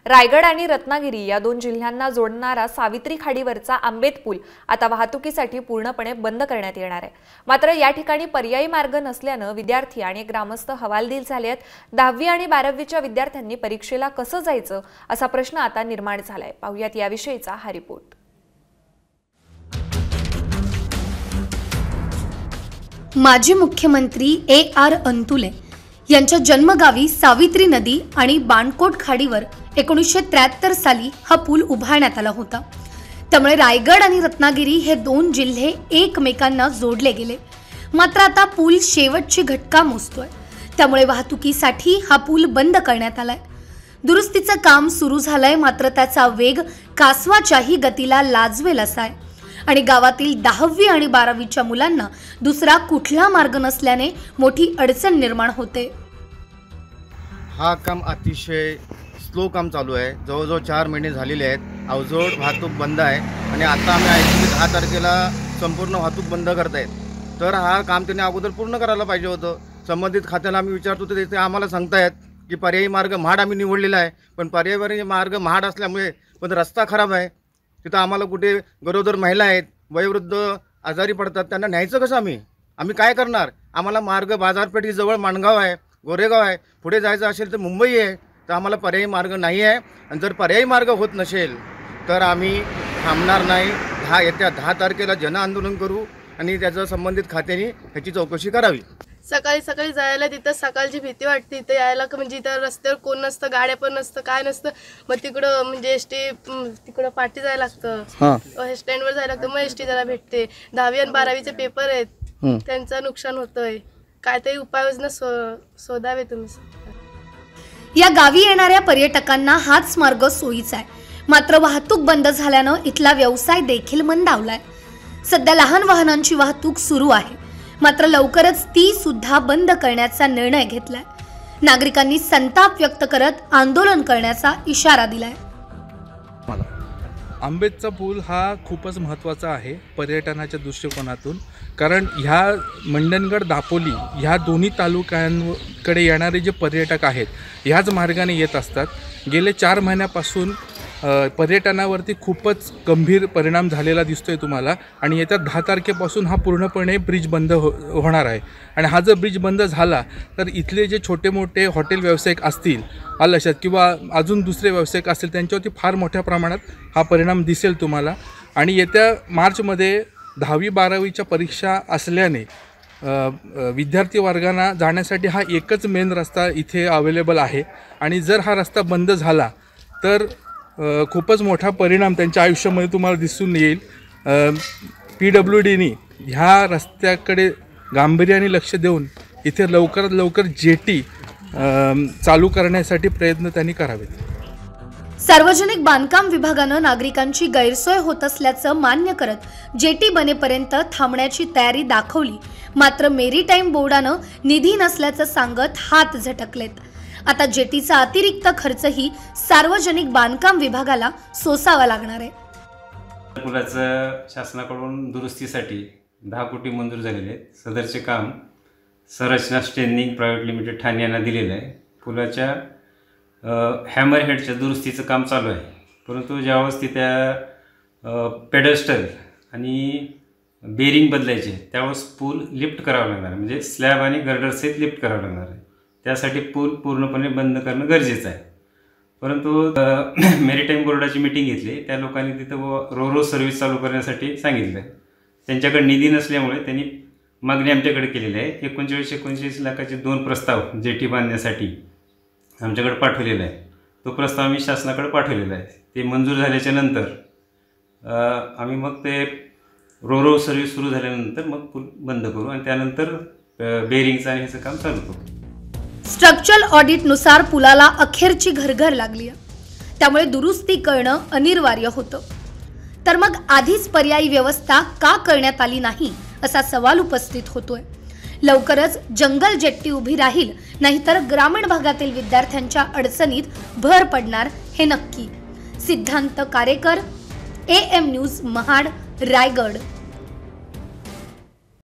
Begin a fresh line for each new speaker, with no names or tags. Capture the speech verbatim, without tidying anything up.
रायगड आणि रत्नागिरी या दोन जिल्ह्यांना जोडणारा सावित्री खाडीवरचा आंबेत पूल आता वाहतुकीसाठी पूर्णपणे बंद करण्यात येणार आहे। मात्र या ठिकाणी पर्यायी मार्ग नसल्याने विद्यार्थी आणि ग्रामस्थ हवालदिल झाले आहेत। दहावी आणि बारावीच्या विद्यार्थ्यांनी परीक्षेला कसं जायचं असा प्रश्न आता निर्माण झालाय। पाहूयात याविषयीचा हा रिपोर्ट।
माजी मुख्यमंत्री ए आर अंतुले यांच्या जन्मगावी सावित्री नदी आणि बाणकोट खाडीवर एकोणीसशे त्र्याहत्तर साली हा पूल उभारण्यात आला होता। त्यामुळे रायगड आणि रत्नागिरी हे दोन जिल्हे एकमेकांना जोडले गेले। मात्र आता पूल शेवटची घटका मोजतोय, त्यामुळे वाहतुकीसाठी हा पूल बंद करण्यात आलाय। दुरुस्तीचं काम सुरू झालंय, मात्र त्याचा वेग कासवाच्याही गतीला लाजवेल असा आहे आणि गावातील दहावी आणि बारावीच्या मुलांना दुसरा कुठला मार्ग नसल्याने मोठी अडचण निर्माण होते।
हा काम अतिशय स्लो काम चालू आहे। जवळजवळ चार महिने झालेले आहेत। अवजड वाहतूक बंद आहे आणि आता आम्ही ऐकतो की दहा तारखेला संपूर्ण वाहतूक बंद करतायत। तर हा काम त्यांनी अगोदर पूर्ण करायला पाहिजे होतं। संबंधित खात्याला आम्ही विचारतो तर ते आम्हाला सांगतायत की पर्यायी मार्ग महाड आम्ही निवडलेला आहे, पण पर्यायी मार्ग महाड असल्यामुळे पण रस्ता खराब आहे। तिथं आम्हाला कुठे गरोदर महिला आहेत, वयोवृद्ध आजारी पडतात, त्यांना न्यायचं कसं आम्ही आम्ही काय करणार? आम्हाला मार्ग बाजारपेठीजवळ माणगाव आहे, गोरेगाव आहे, पुढे जायचं असेल तर मुंबई आहे। तर आम्हाला पर्यायी मार्ग नाही आहे आणि जर पर्यायी मार्ग होत नसेल तर आम्ही थांबणार नाही। दहा येत्या दहा तारखेला जनआंदोलन करू आणि त्याचं संबंधित खात्याने ह्याची चौकशी करावी।
सकाळी सकाळी जायला तिथं सकाळची भीती वाटते। इथं यायला म्हणजे इथं रस्त्यावर कोण नसतं, गाड्या पण नसतं, काय नसतं। मग तिकडं म्हणजे एस टी तिकडं पाठी जायला लागतं, स्टँडवर जायला लागतं, मग एस टी जरा भेटते। दहावी आणि बारावीचे पेपर आहेत, त्यांचं नुकसान होतंय। काहीतरी उपाययोजना शो शोधावे तुम्ही।
या गावी येणाऱ्या पर्यटकांना हाच मार्ग सोयीचा आहे, मात्र वाहतूक बंद झाल्यानं इथला व्यवसाय देखील मंदावलाय। सध्या लहान वाहनांची वाहतूक सुरू आहे, मात्र लवकरच ती सुद्धा बंद करण्याचा निर्णय घेतलाय। नागरिकांनी संताप व्यक्त करत आंदोलन करण्याचा इशारा दिलाय।
आंबेतचा पूल हा खूपच महत्त्वाचा आहे पर्यटनाच्या दृष्टिकोनातून, कारण ह्या मंडणगड दापोली ह्या दोन्ही तालुक्यांकडे येणारे जे पर्यटक आहेत ह्याच मार्गाने येत असतात। गेले चार महिन्यापासून पर्यटनावरती खूपच गंभीर परिणाम झालेला दिसतोय तुम्हाला आणि येत्या दहा तारखेपासून हा पूर्णपणे ब्रिज बंद हो होणार आहे। आणि हा जर ब्रिज बंद झाला तर इथले जे छोटे मोठे हॉटेल व्यावसायिक असतील आलशात किंवा अजून दुसरे व्यावसायिक असतील त्यांच्यावरती फार मोठ्या प्रमाणात हा परिणाम दिसेल तुम्हाला। आणि येत्या मार्चमध्ये दहावी बारावीच्या परीक्षा असल्याने विद्यार्थी वर्गांना जाण्यासाठी हा एकच मेन रस्ता इथे अवेलेबल आहे आणि जर हा रस्ता बंद झाला तर खूपच मोठा परिणाम त्यांच्या आयुष्यामध्ये तुम्हाला दिसून येईल। पी डब्ल्यू डीनी ह्या रस्त्याकडे गांभीर्याने लक्ष देऊन इथे लवकरात लवकर जेटी चालू करण्यासाठी प्रयत्न त्यांनी करावेत।
सार्वजनिक बांधकाम विभागानं नागरिकांची गैरसोय होत असल्याचं मान्य करत जेटी बनेपर्यंत थांबण्याची तयारी दाखवली, मात्र मेरीटाईम बोर्डानं निधी नसल्याचं सांगत हात झटकलेत। आता जेटीचा अतिरिक्त खर्चही सार्वजनिक बांधकाम विभागाला सोसावा लागणार आहे।
पुलाचं शासनाकडून दुरुस्तीसाठी दहा कोटी मंजूर झालेले आहेत। सदरचे काम संरचना स्ट्रेंथनिंग प्रायव्हेट लिमिटेड ठाणे यांना दिलेलं आहे। पुलाच्या हॅमरहेडच्या दुरुस्तीचं काम चालू आहे, परंतु ज्यावेळेस त्या पेडस्टल आणि बेरिंग बदलायचे त्यावेळेस पूल लिफ्ट करावं लागणार आहे, म्हणजे स्लॅब आणि गर्डरसहित लिफ्ट करावं लागणार आहे। त्यासाठी पूल पूर्णपणे बंद करणं गरजेचं आहे। परंतु मेरीटाईम बोर्डाची मीटिंग घेतली, त्या लोकांनी तिथं रो रो सर्व्हिस चालू करण्यासाठी सांगितलं। त्यांच्याकडे निधी नसल्यामुळे त्यांनी मागणी आमच्याकडे केलेली आहे। एकोणचाळीस एकोणचाळीस लाखाचे दोन प्रस्ताव जेटी बांधण्यासाठी आमच्याकडे पाठवलेला आहे। तो प्रस्ताव आम्ही शासनाकडे पाठवलेला आहे। ते मंजूर झाल्याच्या नंतर आम्ही मग ते रो रो सर्व्हिस सुरू झाल्यानंतर मग पूल बंद करू आणि त्यानंतर बेरिंगचं आणि ह्याचं काम चालू करू।
स्ट्रक्चरल ऑडिट नुसार पुलाला अखेरची घरघर लागली आहे, त्यामुळे दुरुस्ती करणं अनिवार्य होतं। तर मग आधीच पर्यायी व्यवस्था का करण्यात आली नाही असा सवाल उपस्थित होतोय। लवकरच जंगल जेट्टी उभी राहील, नाहीतर ग्रामीण भागातील विद्यार्थ्यांच्या अडचणीत भर पडणार हे नक्की। Siddhant Karekar, A M news Mahad, Raigad.